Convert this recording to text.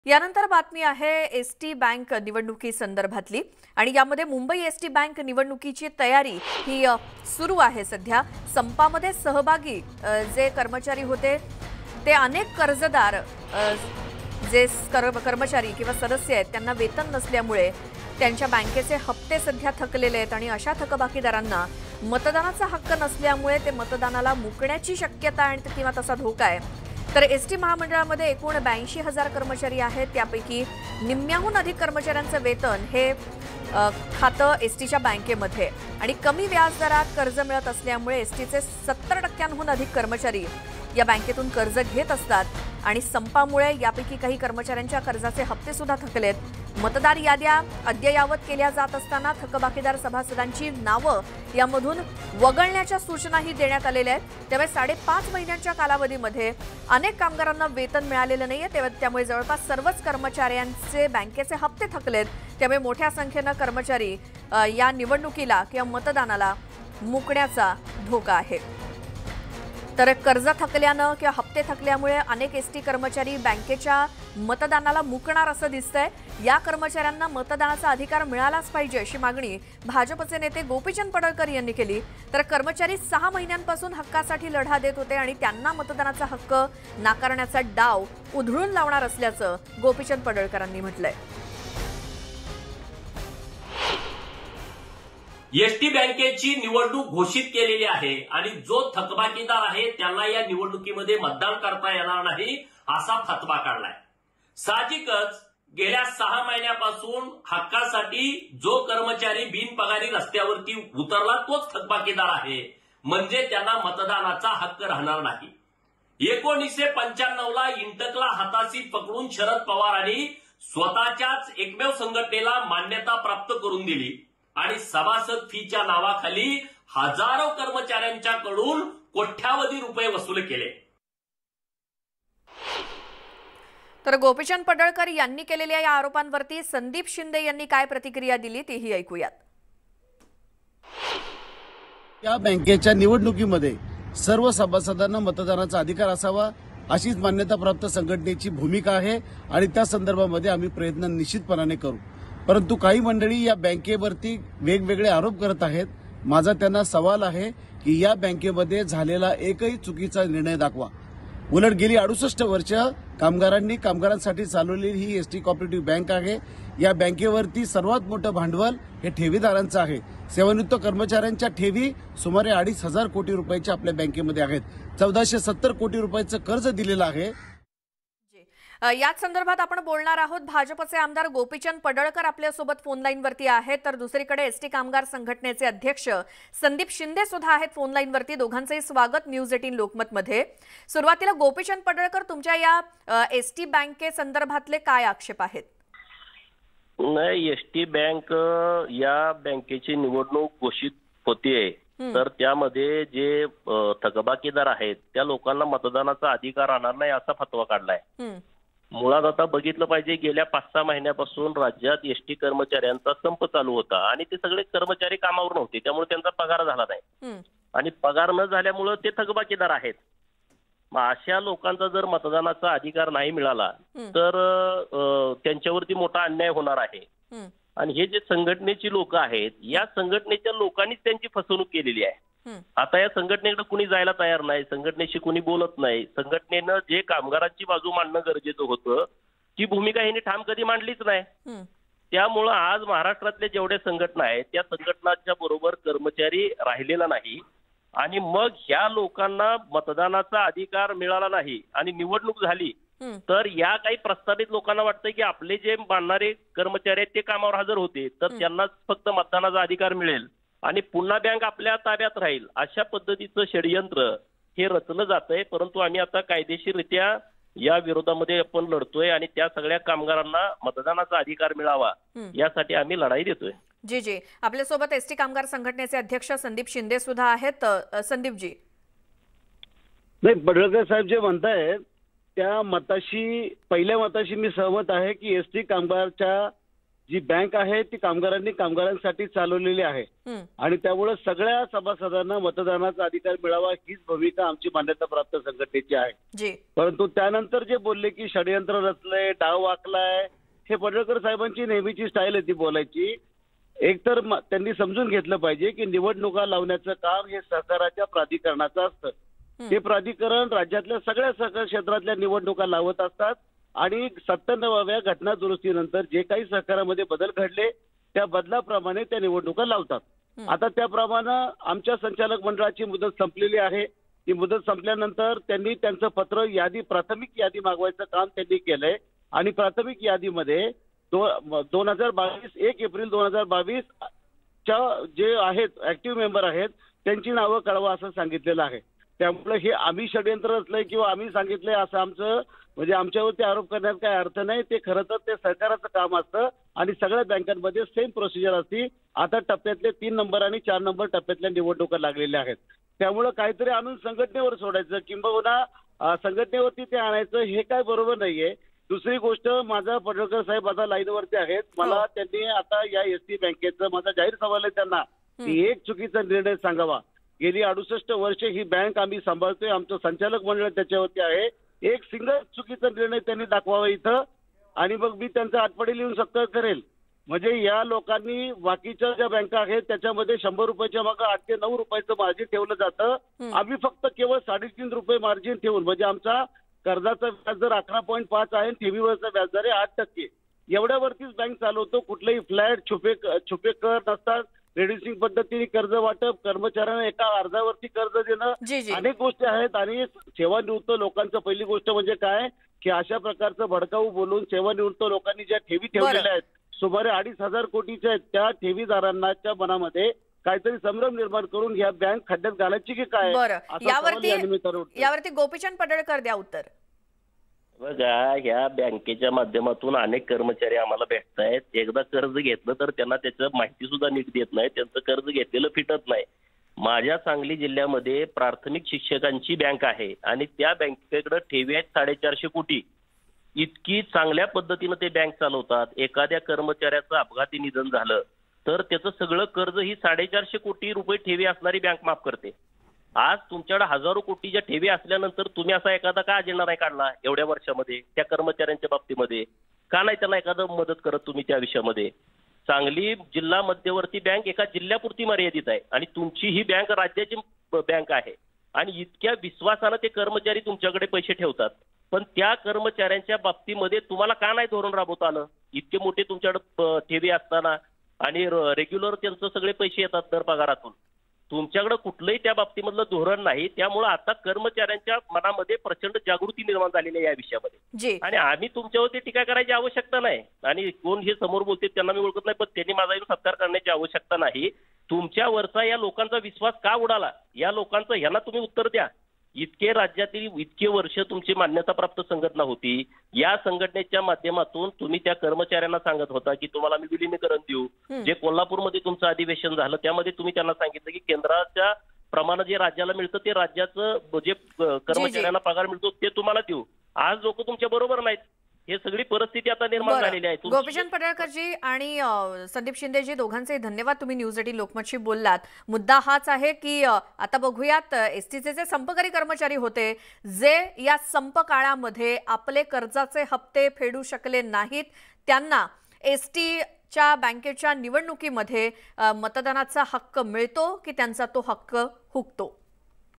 यानंतर बातमी आहे एसटी बँक निवडणुकी संदर्भातली आणि यामध्ये मुंबई एसटी बँक निवडणुकीची तयारी ही सुरू आहे। सध्या संपामध्ये सहभागी जे कर्मचारी होते ते अनेक कर्जदार जे कर्मचारी किंवा सदस्य आहेत त्यांना वेतन नसल्यामुळे त्यांच्या बँकेचे हप्ते सध्या थकलेले आहेत आणि अशा थकबाकीदारांना मतदानाचा हक्क नसल्यामुळे ते मतदानाला मुकण्याची शक्यता आहे किंवा तसा धोका आहे। तर एसटी महामंडळामध्ये एकूण 82,000 कर्मचारी आहेत। त्यापैकी निम्म्याहून अधिक कर्मचाऱ्यांचं वेतन हे खातं एसटीच्या बँकेमध्ये आणि कमी व्याज दरात कर्ज मिळत असल्यामुळे एसटीचे 70% अधिक कर्मचारी या बँकेतून कर्ज घेत असतात आणि संपामुळे यापैकी काही कर्मचाऱ्यांच्या कर्जाचे हप्ते सुद्धा थकलेत। मतदार याद्या अद्ययावत केल्या जात असताना थकबाकीदार सभासदांची नावं यामधून वगळण्याच्या सूचनाही देण्यात आलेल्या आहेत। त्यामुळे 5.5 महिन्यांच्या कालावधीमध्ये अनेक कामगारांना वेतन मिळालेलं नाहीये, त्यामुळे जवळपास सर्वच कर्मचाऱ्यांचे बँकेचे हप्ते थकलेत। त्यामुळे मोठ्या संख्येने कर्मचारी या निवडणुकीला किंवा मतदानाला मुकण्याचा धोका आहे। तर कर्ज थकल्यानं किंवा हप्ते थकल्यामुळे अनेक एसटी कर्मचारी बँकेच्या मतदानाला मुकणार असं दिसतंय। या कर्मचाऱ्यांना मतदानाचा अधिकार मिळालाच पाहिजे अशी मागणी भाजपचे नेते गोपीचंद पडळकर यांनी केली। तर कर्मचारी 6 महिन्यांपासून हक्कासाठी लढा देत होते आणि त्यांना मतदानाचा हक्क नाकारण्याचा डाव उधळून लावणार असल्याचं गोपीचंद पडळकरांनी म्हटलंय। एसटी बँकेची निवडणूक घोषित केलेली आहे आणि जो थकबाकीदार आहे त्यांना या निवडणुकीमध्ये मतदान करता येणार नाही असा फतवा काढलाय। साहजिकच गेल्या 6 महिन्यापासून हक्कासाठी जो कर्मचारी बिनपगारी रस्त्यावरती उतरला तोच थकबाकीदार आहे, म्हणजे त्यांना मतदानाचा हक्क राहणार नाही। 1995 ला इंटकला हाताशी पकडून शरद पवारांनी स्वतःच्याच एकमेव संघटनेला मान्यता प्राप्त करून दिली आणि सभासद फीच्या नावाखाली हजारो कर्मचाऱ्यांच्याकडून कोट्यावधी रुपये वसूल केले। तर गोपीचंद पडळकर यांनी केलेल्या या आरोपांवरती संदीप शिंदे यांनी काय प्रतिक्रिया दिली तीही ऐकूयात। या बँकेच्या निवडणुकीमध्ये सर्व सभासदांना मतदानाचा अधिकार असावा अशीच मान्यताप्राप्त संघटनेची भूमिका आहे आणि त्या संदर्भामध्ये आम्ही प्रयत्न निश्चितपणाने करू। परंतु काही मंडळी या बँकेवरती वेगवेगळे आरोप करत आहेत। माझा त्यांना सवाल आहे की या बँकेमध्ये झालेला एकही चुकीचा निर्णय दाखवा। उलट गेली 68 वर्ष कामगारांसाठी चालवलेली ही एसटी कोऑपरेटिव्ह बँक आहे। या बँकेवरती सर्वात मोठं भांडवल हे ठेवीदारांचं आहे। सेवानिवृत्त कर्मचाऱ्यांच्या ठेवी सुमारे 2,500 कोटी रुपयाच्या आपल्या बँकेमध्ये आहेत। 1470 कोटी रुपयाचं कर्ज दिलेलं आहे। याच संदर्भात आपण बोलणार आहोत। भाजपचे आमदार गोपीचंद पडळकर आपल्यासोबत फोन लाईनवरती आहेत, तर दुसरीकडे एसटी कामगार संघटनेचे अध्यक्ष संदीप शिंदे सुद्धा आहेत फोन लाईनवरती। दोघांचंही स्वागत न्यूज 18 लोकमत मध्ये। सुरुवातीला गोपीचंद पडळकर, तुमच्या या एसटी बँके संदर्भातले काय आक्षेप आहेत? नाही, एसटी बँक या बँकेची निवडणूक घोषित होतीये तर त्यामध्ये जे थकबाकीदार आहेत त्या लोकांना मतदानाचा अधिकार राहणार नाही असा फतवा काढलाय। मुळात आता बघितलं पाहिजे, गेल्या 5-6 महिन्यापासून राज्यात एसटी कर्मचाऱ्यांचा संप चालू होता आणि ते सगळे कर्मचारी कामावर नव्हते, त्यामुळे त्यांचा पगार झाला नाही आणि पगार न झाल्यामुळे ते थकबाकीदार आहेत। मग अशा लोकांचा जर मतदानाचा अधिकार नाही मिळाला तर त्यांच्यावरती मोठा अन्याय होणार आहे आणि हे जे संघटनेची लोक आहेत या संघटनेच्या लोकांनीच त्यांची फसवणूक केलेली आहे। आता या संघटनेकडे कुणी जायला तयार नाही, संघटनेशी कुणी बोलत नाही। संघटनेनं जे कामगारांची बाजू मांडणं गरजेचं होतं ती भूमिका ह्यांनी ठाम कधी मांडलीच नाही। त्यामुळं आज महाराष्ट्रातल्या जेवढ्या संघटना आहेत त्या संघटनांच्या बरोबर कर्मचारी राहिलेला नाही आणि मग ह्या लोकांना मतदानाचा अधिकार मिळाला नाही आणि निवडणूक झाली तर या काही प्रस्तावित लोकांना वाटतं की आपले जे मानणारे कर्मचारी आहेत ते कामावर हजर होते तर त्यांनाच फक्त मतदानाचा अधिकार मिळेल आणि पुन्हा बँक आपल्या ताब्यात राहील, अशा पद्धतीचं षडयंत्र हे रचलं जातंय। परंतु आम्ही आता कायदेशीररित्या या विरोधामध्ये आपण लढतोय आणि त्या सगळ्या कामगारांना मतदानाचा अधिकार मिळावा यासाठी आम्ही लढाई देतोय। जी, आपल्यासोबत एसटी कामगार संघटनेचे अध्यक्ष संदीप शिंदे सुद्धा आहेत। संदीपजी, नाही, पडळकर साहेब जे म्हणतायत त्या मताशी, पहिल्या मताशी मी सहमत आहे की एसटी कामगारच्या जी बँक आहे ती कामगारांसाठी चालवलेली आहे आणि त्यामुळे सगळ्या सभासदांना मतदानाचा अधिकार मिळावा हीच भूमिका आमची मान्यताप्राप्त संघटनेची आहे. परंतु त्यानंतर जे बोलले की षडयंत्र रचलंय, डाव आखलाय, हे पडळकर साहेबांची नेहमीची स्टाईल आहे ती बोलायची. एकतर त्यांनी समजून घेतलं पाहिजे की निवडणुका लावण्याचं काम हे सहकाराच्या प्राधिकरणाचं असतं. हे प्राधिकरण राज्यातल्या सगळ्या सहकार क्षेत्रातल्या निवडणुका लावत असतात आणि 97व्या घटना दुरुस्तीनंतर जे काही सहकारामध्ये बदल घडले त्या बदलाप्रमाणे त्या निवडणुका लावतात. आता त्याप्रमाणे आमच्या संचालक मंडळाची मुदत संपलेली आहे. ती मुदत संपल्यानंतर त्यांनी त्यांचं पत्र प्राथमिक यादी मागवायचं काम त्यांनी केलंय आणि प्राथमिक यादीमध्ये 1 एप्रिल 2022 च्या जे आहेत ऍक्टिव्ह मेंबर आहेत त्यांची नावं कळवा असं सांगितलेलं आहे. त्यामुळे हे आम्ही षडयंत्र रचलंय किंवा आम्ही सांगितलंय असं आमचं म्हणजे आमच्यावरती आरोप करण्यात काही अर्थ नाही. ते खरं तर ते सरकारचं काम असतं आणि सगळ्या बँकांमध्ये सेम प्रोसिजर असते. आता टप्प्यातले 3 नंबर आणि 4 नंबर टप्प्यातल्या निवडणुका लागलेल्या आहेत. त्यामुळे काहीतरी आणून संघटनेवर सोडायचं किंबहुना संघटनेवरती ते आणायचं हे काय बरोबर नाहीये. दुसरी गोष्ट, माझा पडळकर साहेब आता लाईनवरती आहेत. मला त्यांनी आता या एसटी बँकेचं माझा जाहीर सवाल आहे त्यांना की एक चुकीचा निर्णय सांगावा. गेली 68 वर्ष ही बँक आम्ही सांभाळतोय, आमचं संचालक मंडळ त्याच्यावरती आहे. एक सिंगल चुकीचा निर्णय त्यांनी दाखवावा इथं आणि मग मी त्यांचा आठवडी लिहून सत्कार करेल. म्हणजे या लोकांनी बाकीच्या ज्या बँका आहेत त्याच्यामध्ये 100 रुपयाच्या मागे 8 ते 9 रुपयाचं मार्जिन ठेवलं जातं. आम्ही फक्त केवळ 3.5 रुपये मार्जिन ठेवून म्हणजे आमचा कर्जाचा व्याजदर 11.5 आहे, ठेवीवरचा व्याजदर आहे 8%. एवढ्यावरतीच बँक चालवतो. कुठलेही फ्लॅट छुपे कर नसतात. रेड्युसिंग पद्धतीने कर्ज वाटप, कर्मचाऱ्यांना एका अर्जावरती कर्ज देणं, अनेक गोष्टी आहेत. आणि सेवानिवृत्त लोकांचं पहिली गोष्ट म्हणजे काय की अशा प्रकारचं भडकाऊ बोलून सेवानिवृत्त लोकांनी ज्या ठेवी ठेवलेल्या आहेत सुमारे 2,500 कोटीच्या आहेत, त्या ठेवीदारांच्या मनामध्ये काहीतरी संभ्रम निर्माण करून या बँक खड्ड्यात घालायची की काय, यावरती गोपीचंद पडळकर द्या उत्तर. बघा, ह्या बँकेच्या माध्यमातून अनेक कर्मचारी आम्हाला भेटतायत. एकदा कर्ज घेतलं तर त्यांना त्याचं माहिती सुद्धा नीट देत नाही, त्यांचं कर्ज घेतलेलं फिटत नाही. माझ्या सांगली जिल्ह्यामध्ये प्राथमिक शिक्षकांची बँक आहे आणि त्या बँकेकडे ठेवी आहेत 450 कोटी. इतकी चांगल्या पद्धतीनं ते बँक चालवतात. एखाद्या कर्मचाऱ्याचं अपघाती निधन झालं तर त्याचं सगळं कर्ज ही 450 कोटी रुपये ठेवी असणारी बँक माफ करते. आज तुमच्याकडे हजारो कोटीच्या ठेवी असल्यानंतर तुम्ही असा एखादा का अजेंडा नाही काढला एवढ्या वर्षामध्ये त्या कर्मचाऱ्यांच्या बाबतीमध्ये? का नाही त्यांना एखादं मदत करत तुम्ही त्या विषयामध्ये? सांगली जिल्हा मध्यवर्ती बँक एका जिल्ह्यापुरती मर्यादित आहे आणि तुमची ही बँक राज्याची बँक आहे आणि इतक्या विश्वासानं ते कर्मचारी तुमच्याकडे पैसे ठेवतात. पण त्या कर्मचाऱ्यांच्या बाबतीमध्ये तुम्हाला का नाही धोरण राबवता आलं? इतके मोठे तुमच्याकडे ठेवी असताना आणि रेग्युलर त्यांचं सगळे पैसे येतात दर पगारातून. तुमच्याकडे कुठलंही त्या बाबतीमधलं धोरण नाही. त्यामुळे आता कर्मचाऱ्यांच्या मनामध्ये प्रचंड जागृती निर्माण झालेली आहे या विषयामध्ये आणि आम्ही तुमच्यावरती टीका करायची आवश्यकता नाही. आणि कोण हे समोर बोलते त्यांना मी ओळखत नाही, पण त्यांनी माझा सत्कार करण्याची आवश्यकता नाही. तुमच्यावरचा या लोकांचा विश्वास का उडाला या लोकांचं ह्यांना तुम्ही उत्तर द्या. राज्यातील इतके वर्ष तुमची मान्यताप्राप्त संघटना होती. या संघटनेच्या माध्यमातून तुम्ही त्या कर्मचाऱ्यांना सांगत होता की तुम्हाला आम्ही विलिनीकरण देऊ. जे कोल्हापूरमध्ये तुमचं अधिवेशन झालं त्यामध्ये तुम्ही त्यांना सांगितलं की केंद्राच्या प्रमाणे जे राज्याला मिळतं ते राज्याचं जे कर्मचाऱ्यांना पगार मिळतो ते तुम्हाला देऊ. आज लोक तुमच्या बरोबर नाहीत. हे सगळी परिस्थिती आता निर्माण झालेली आहे. गोपीचंद पडळकरजी आणि संदीप शिंदेजी दोघांचे धन्यवाद. तुम्ही न्यूज 18 लोकमतशी बोललात. मुद्दा हाच आहे की आता बघूयात एसटीचे जे संपकरी कर्मचारी होते जे या संप काळामध्ये आपले कर्जाचे हप्ते फेडू शकले नाहीत त्यांना एसटीच्या बँकेच्या निवडणुकीमध्ये मतदानाचा हक्क मिळतो की त्यांचा तो हक्क हुकतो.